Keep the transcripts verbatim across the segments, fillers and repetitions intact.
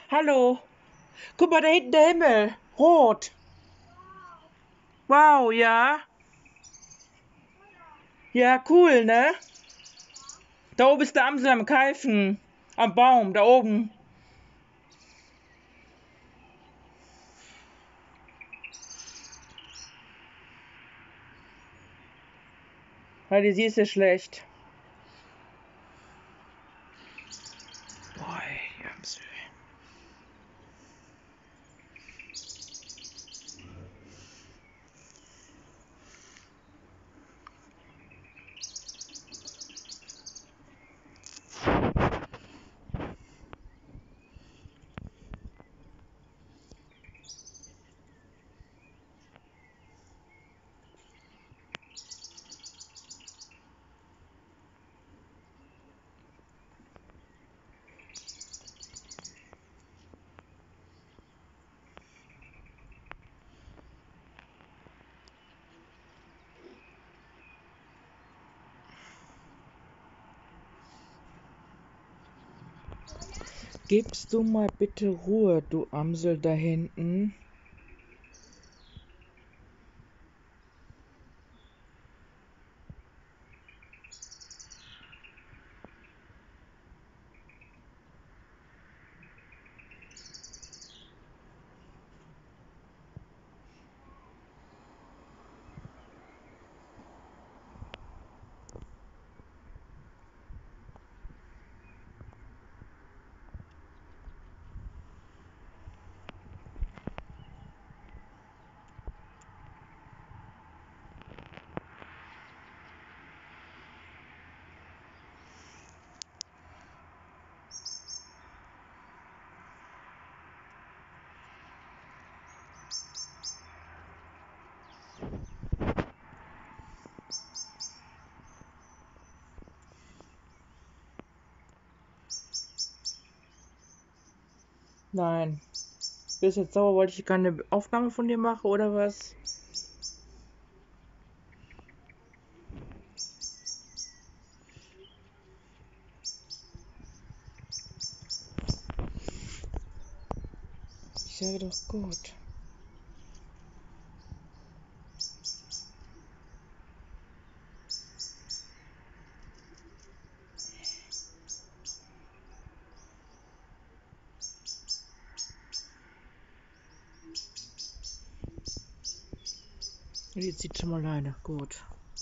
Hallo. Guck mal, da hinten der Himmel. Rot. Wow, ja. Ja, cool, ne? Da oben ist der Amsel am Keifen. Am Baum, da oben. Weil die siehst du schlecht. Boah, die Amsel. Gibst du mal bitte Ruhe, du Amsel da hinten? Nein. Bist jetzt sauer, wollte ich keine Aufnahme von dir machen oder was? Ich sage doch gut. Die zieht schon mal alleine. Gut.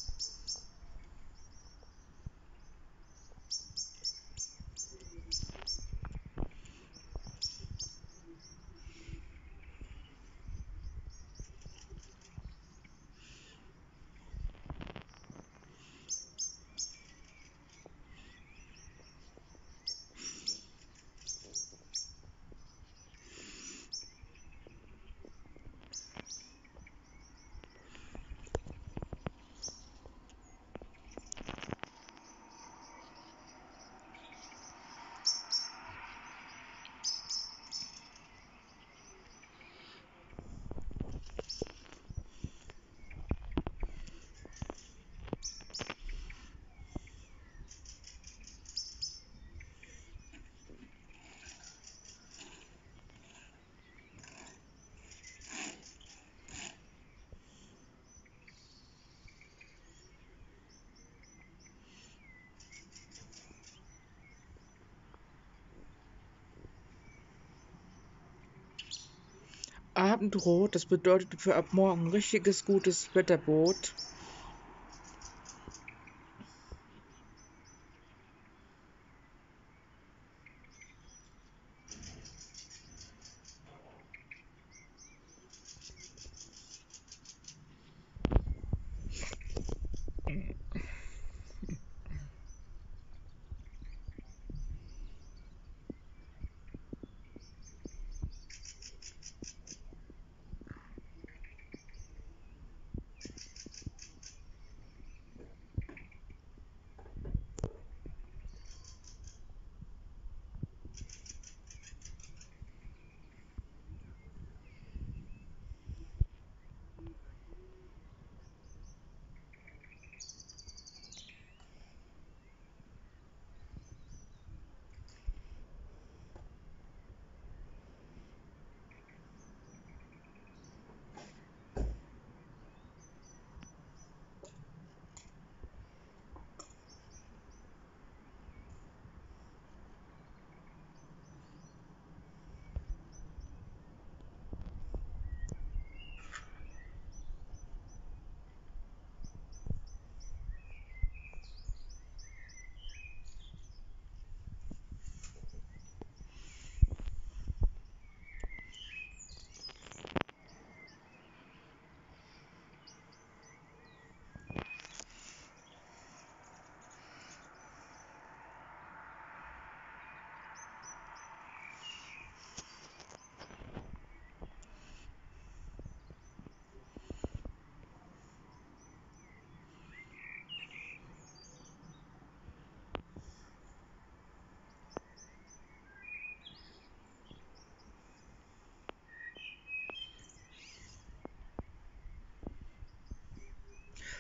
Abendrot, das bedeutet für ab morgen richtiges gutes Wetterboot.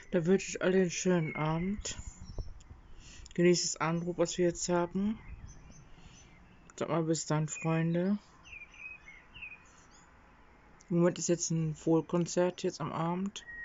Da wünsche ich alle einen schönen Abend. Genießt das Abendbrot, was wir jetzt haben. Sag mal bis dann, Freunde. Im Moment ist jetzt ein Wohlkonzert jetzt am Abend.